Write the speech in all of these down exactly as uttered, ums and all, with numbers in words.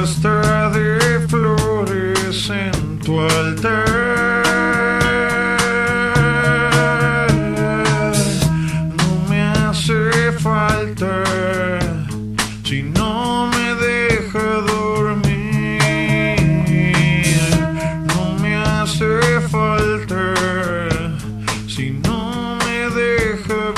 basta de flores en tu altar. No me hace falta si no me deja dormir. No me hace falta si no me deja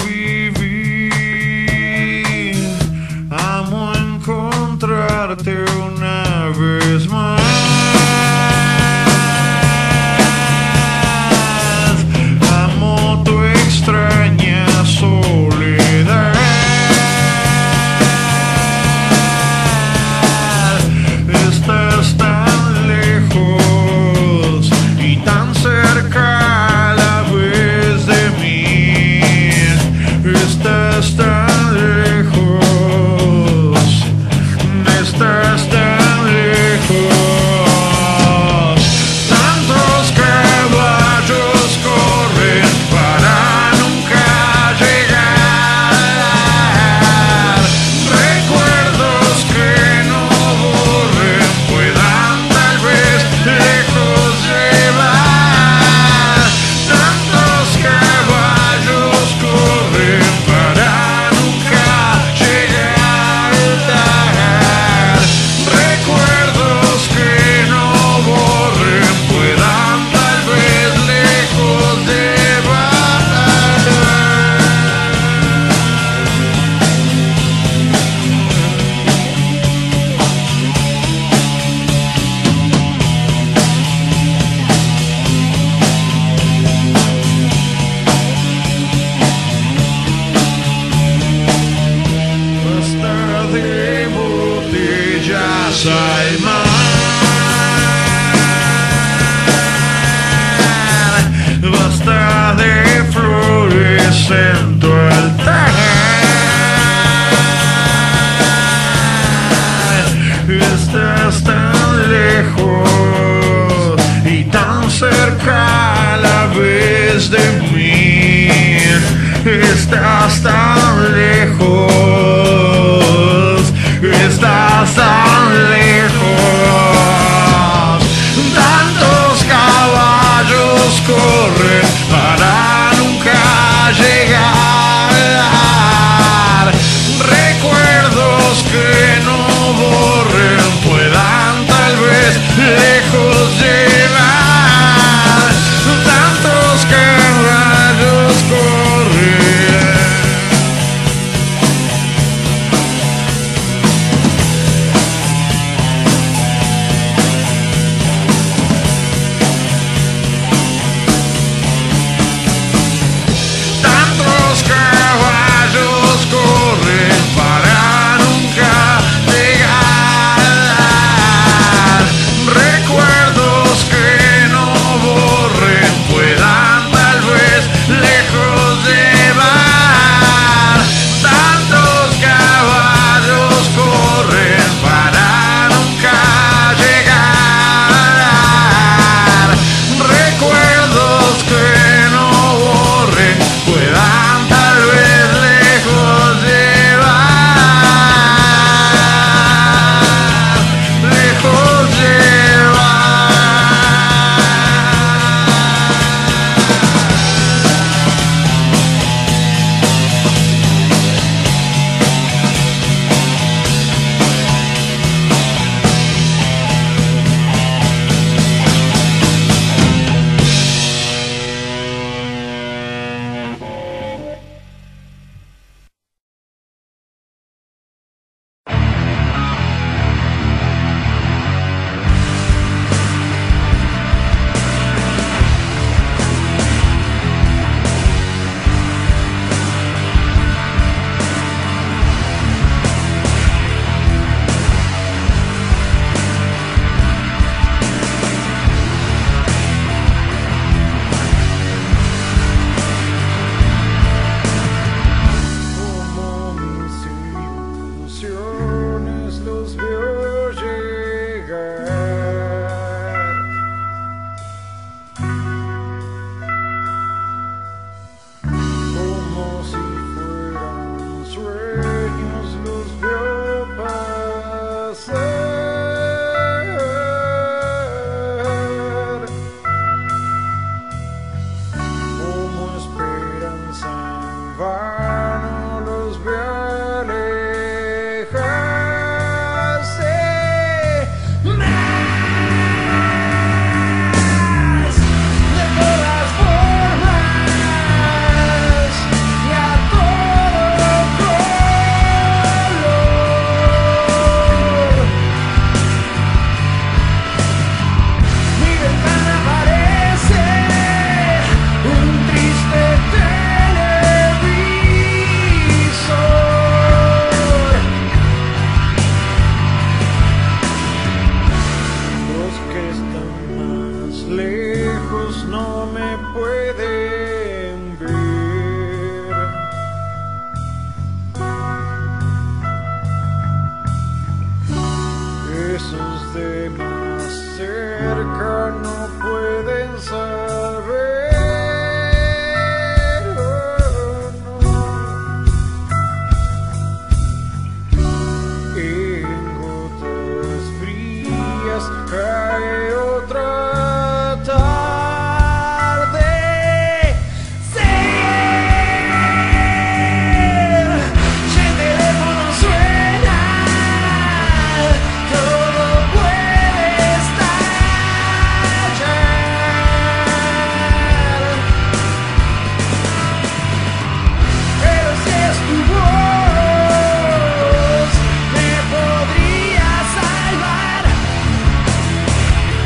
vivir. Amo encontrarte una vez más. Amo tu extraña soledad. Estás tan lejos y tan cerca a la vez de mí. Estás tan lejos, estás tan lejos. Tantos caballos corren para nunca llegar. Recuerdos que no borren puedan tal vez lejos llevar. Tantos caballos corren para nunca llegar. Recuerdos que no borren puedan tal vez lejos llevar. Basta de botellas al mar. Basta de flores en tu altar. Estás tan lejos y tan cerca a la vez de mí. Estás tan lejos, estás tan lejos. Tantos caballos corren para nunca llegar. besos de más cerca no pueden saber. Oh, no. En gotas frías hay otra tarde. Sí, si el teléfono suena, todo puede estallar. Pero si es tu voz, me podría salvar.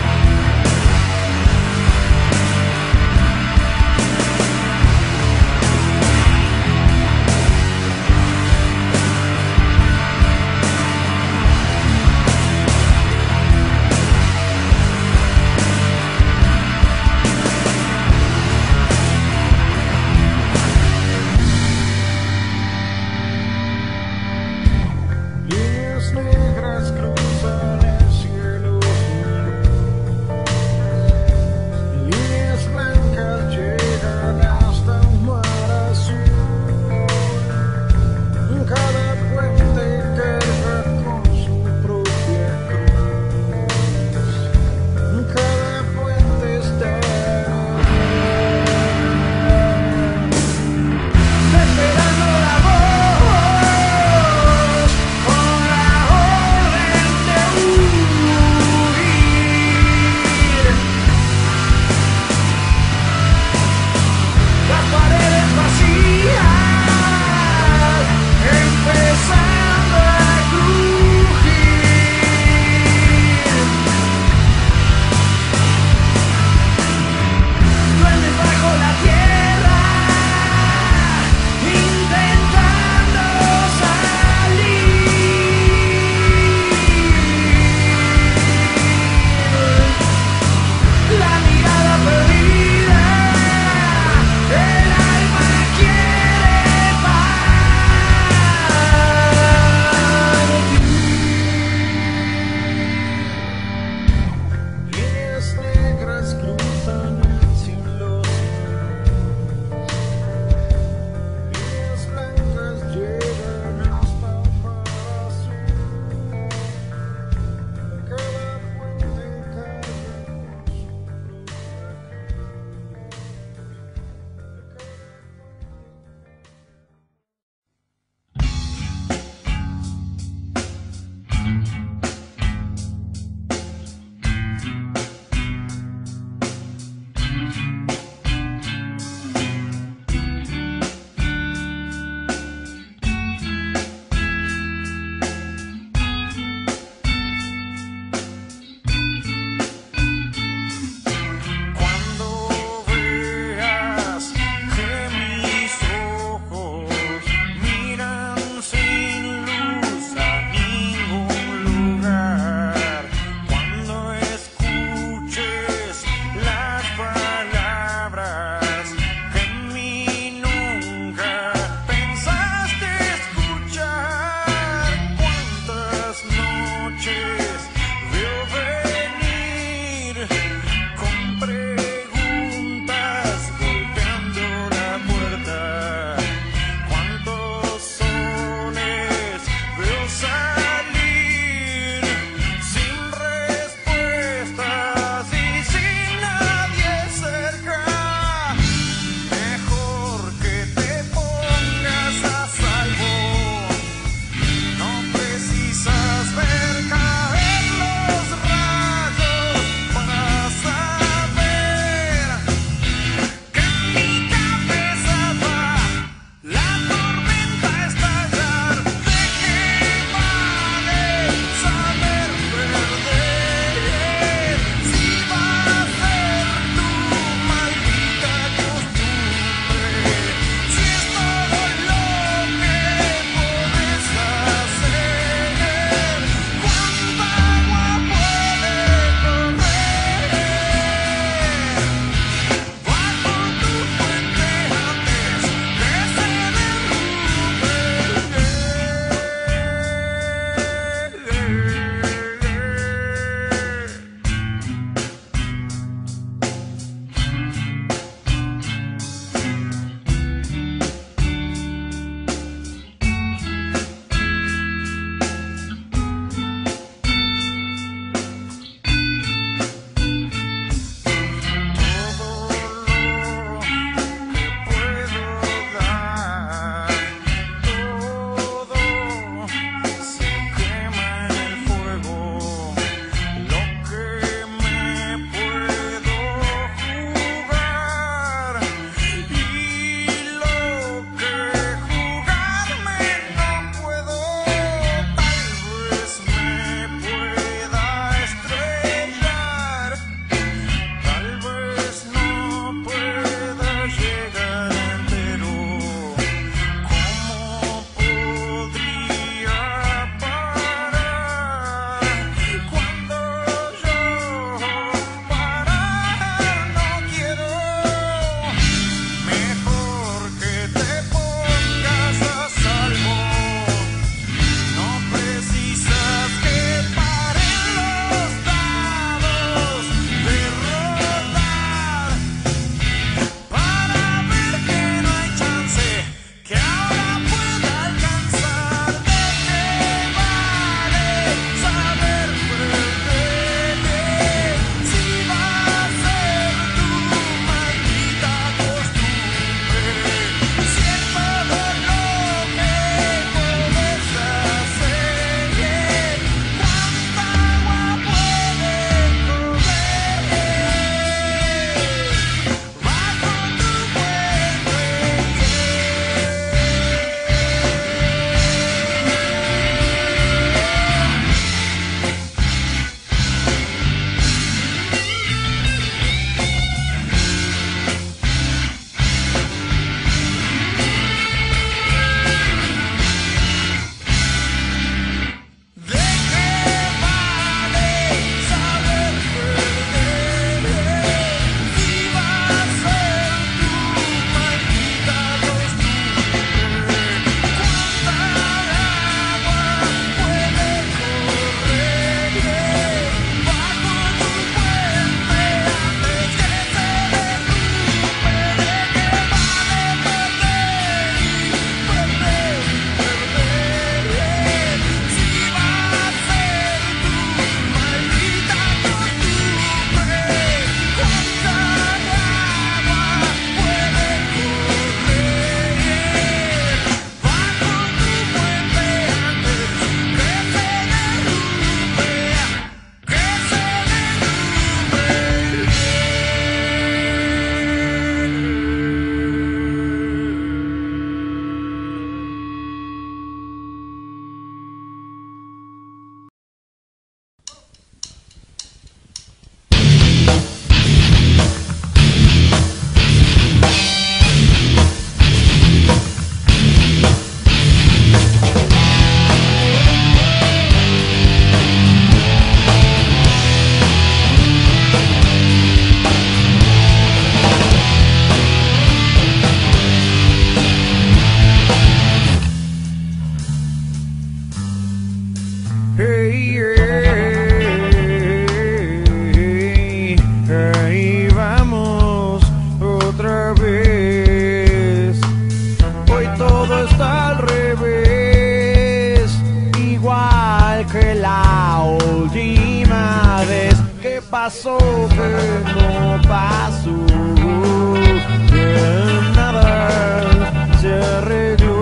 pasó, que no pasó, que nada se arregló.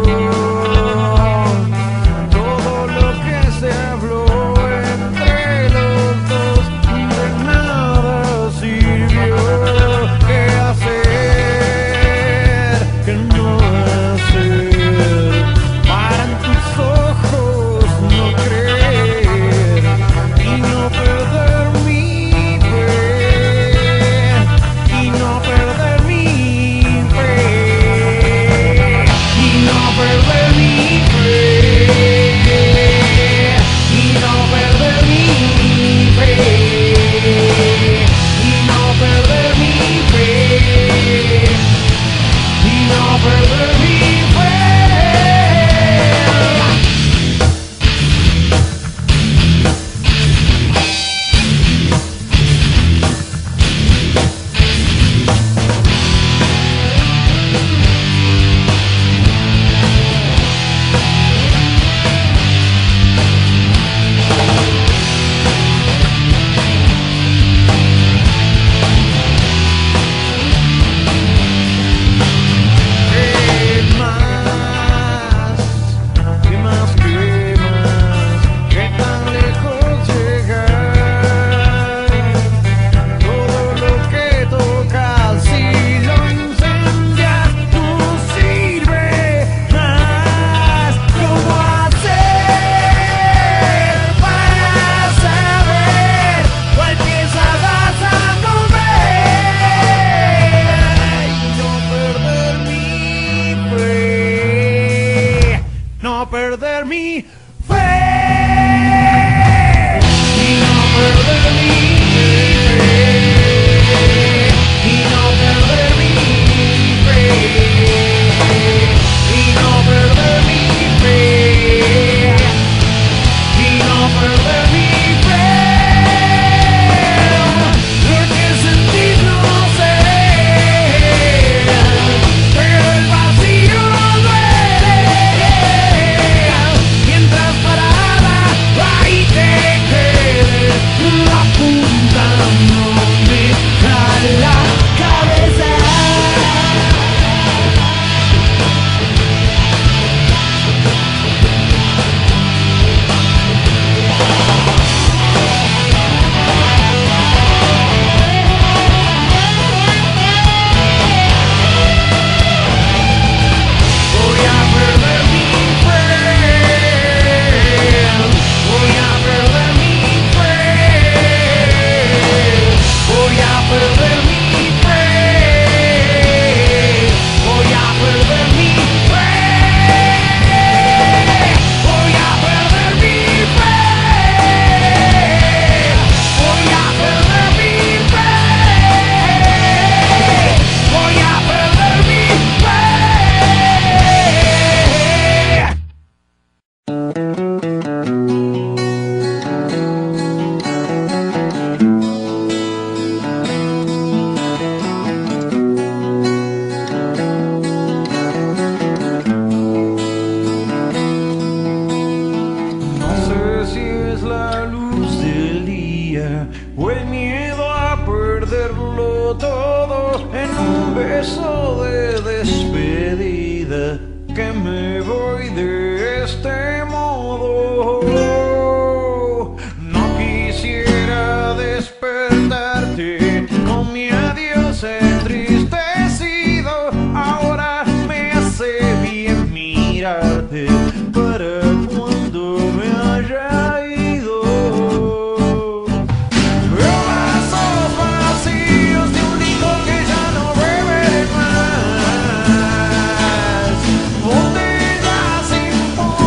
Todo lo que se habló entre los dos de nada sirvió. ¿Qué hacer? ¿Qué no hacer? Para en tus ojos no creer y no perder mi fe, y no perder mi fe, y no perder mi fe, y no perder mi fe, y no perder mi fe, y no perder mi fe. No perder mi fe, y no perder mi fe, y no perder mi fe, y no perder mi fe, y no perder mi fe. Lo que sentís no sé, pero el vacío duele. Mientras parada ahí te quedes apuntándome a la cabeza. Voy a perder mi fe, voy a perder mi fe, voy a perder mi fe, voy a perder mi fe, voy a perder mi fe, voy a perder mi fe, voy a perder mi fe. No sé si es la luz del día o el miedo a perderlo todo en un beso de despedida, que me voy de este modo. No quisiera despertarte con mi adiós entristecido. Ahora me hace bien mirarte para cuando me haya ido. Veo vasos vacíos de un licor que ya no beberé más, botellas sin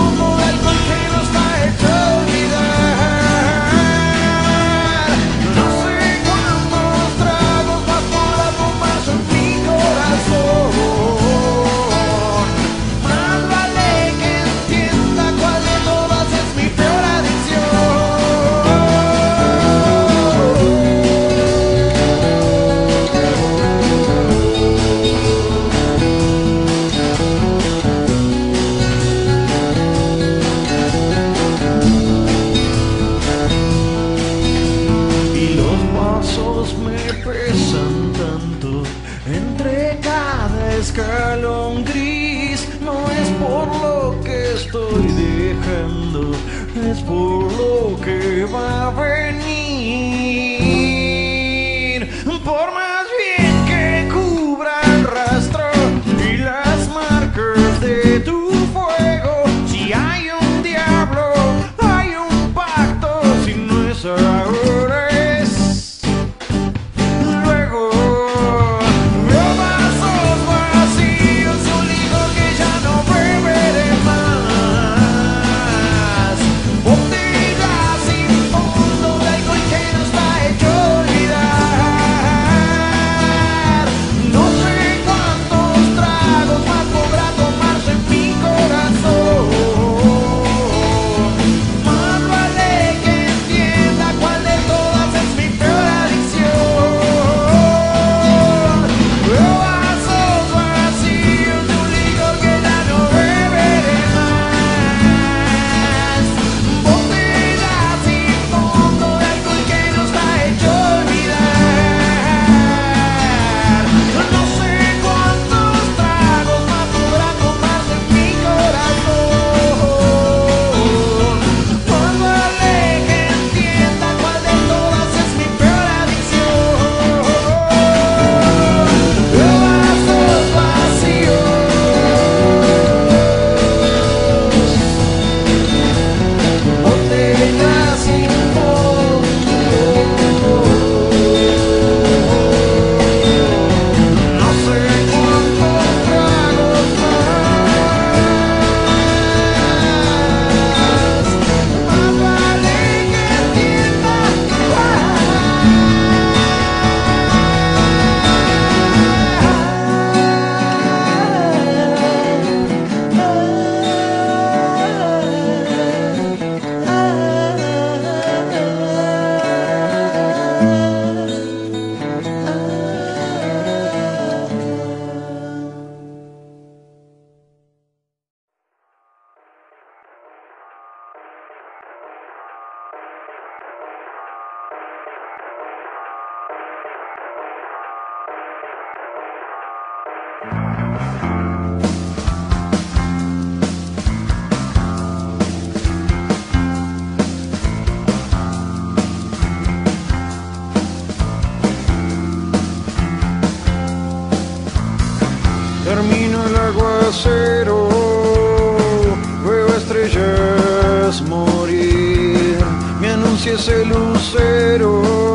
pasos me pesan tanto. Entre cada escalón gris, no es por lo que estoy dejando, es por lo que va a venir. Por más bien que cubra el rastro y las marcas de tu fuego, si hay un diablo, hay un pacto, si no es ahora es luego. Veo vasos vacíos, un licor que ya no beberé más, botellas sin fondo de alcohol que no está hecho olvidar. No sé cuántos tragos más podrá tomarse en mi corazón, más vale que entienda cuál de todas es mi peor adicción. Veo vasos vacíos de un licor que ya no beberé más, botellas sin fondo de alcohol que no está hecho olvidar. No sé cuántos tragos más podrá tomarse en mi corazón, más vale que entienda cuál de todas es mi peor adicción. Veo vasos vacíos, botellas sin fondo. No sé cuántos tragos más, más vale que entienda termino el aguacero, veo estrellas morir, me anuncia ese lucero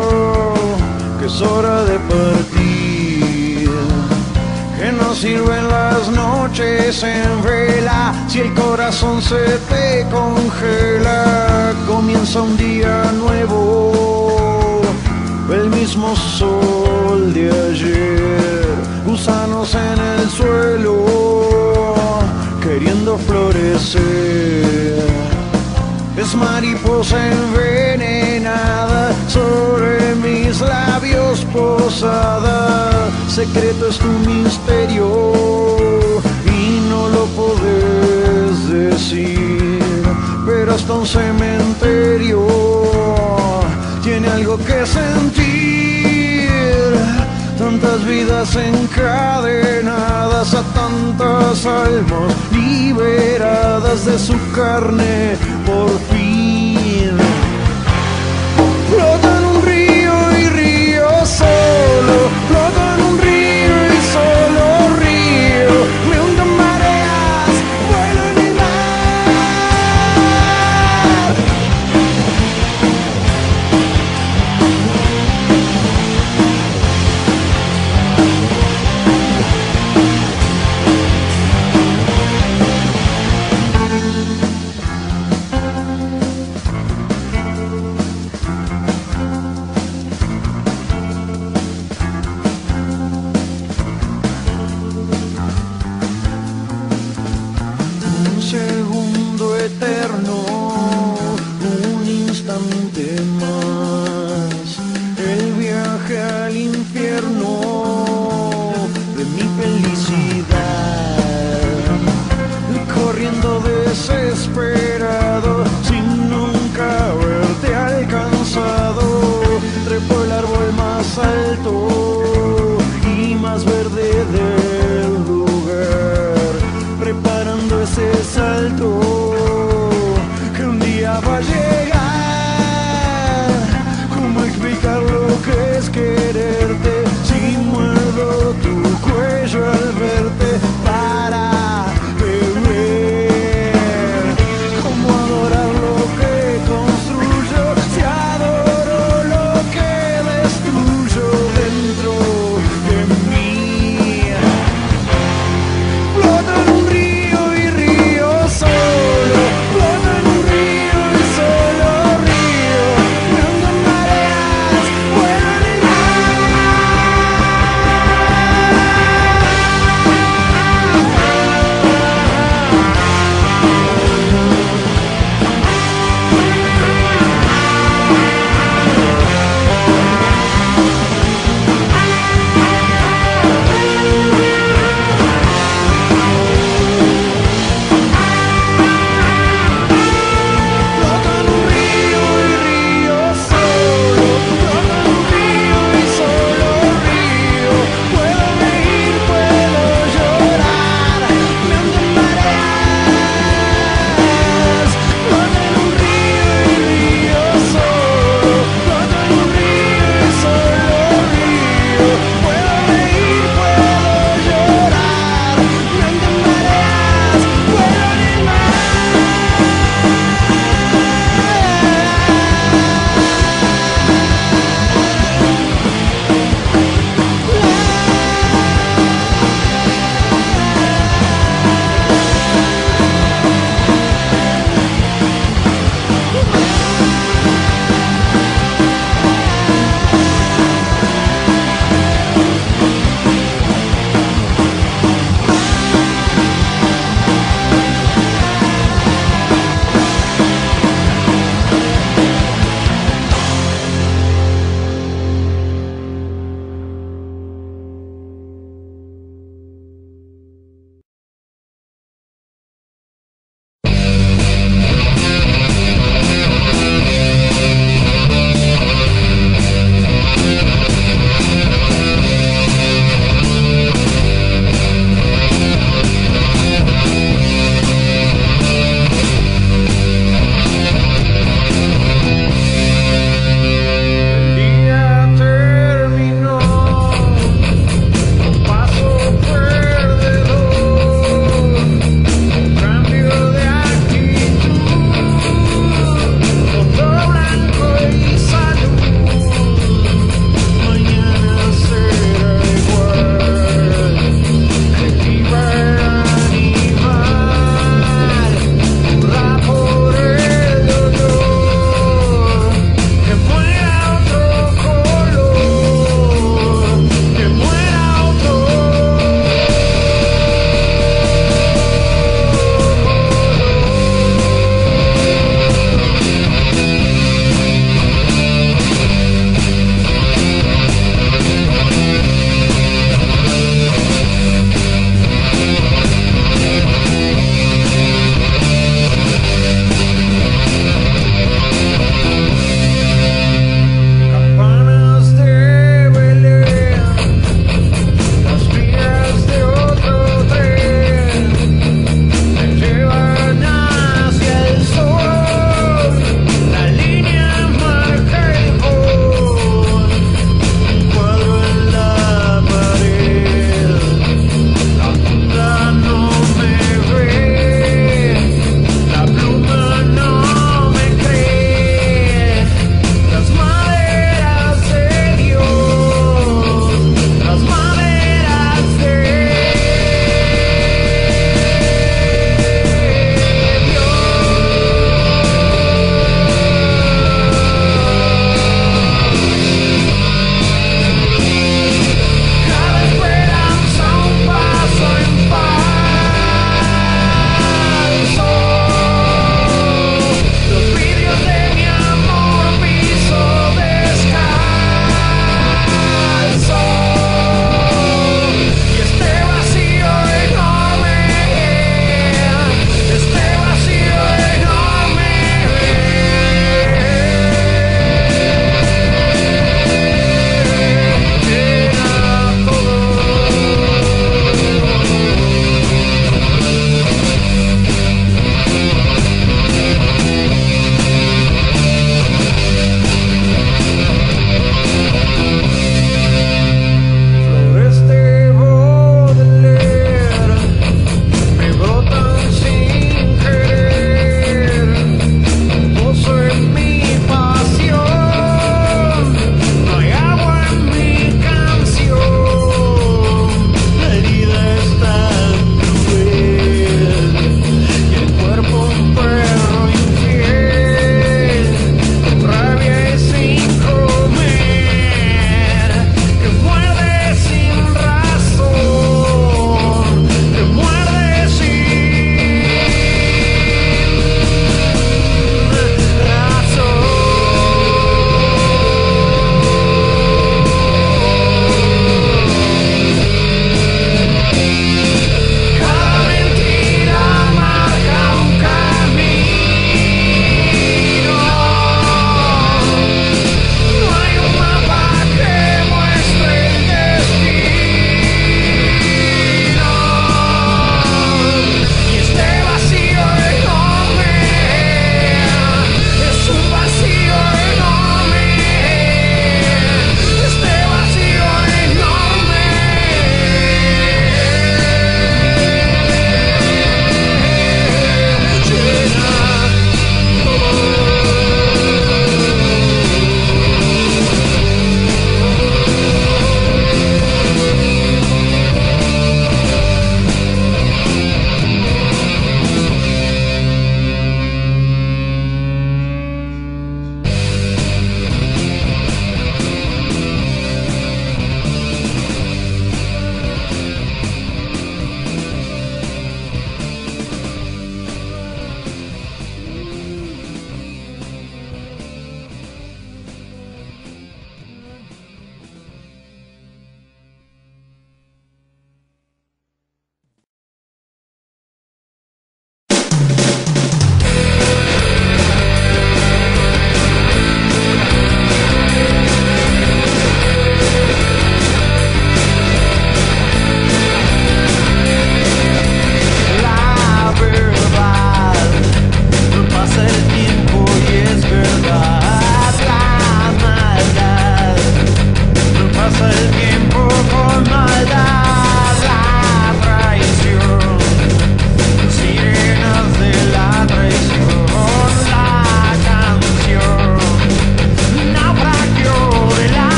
que es hora de partir, que no sirven las noches en vela si el corazón se te congela. Comienza un día nuevo, el mismo sol de ayer, gusanos en el suelo queriendo florecer. Es mariposa envenenada sobre mis labios posada. Secreto es tu misterio y no lo podés decir, pero hasta un cementerio tiene algo que sentir. Tantas vidas encadenadas a tantas almas liberadas de su carne por fin. Flota en un río y río solo, flota en un río y solo río. Me hundo en mareas, vuelo en el mar. Un segundo eterno, un instante más.